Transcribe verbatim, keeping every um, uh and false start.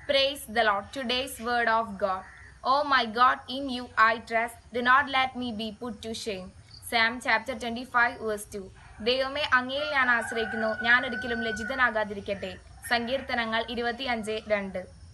Praise the Lord. Today's word of God. Oh my God, in you I trust. Do not let me be put to shame. Psalm chapter twenty-five verse two. ദൈവമേ അങ്ങയിൽ ഞാൻ ആശ്രയിക്കുന്നു, ഞാൻ ഒരിക്കലും ലജ്ജിതനാകാതിരിക്കട്ടെ. സങ്കീർത്തനങ്ങൾ ഇരുപത്തിയഞ്ച് രണ്ട്.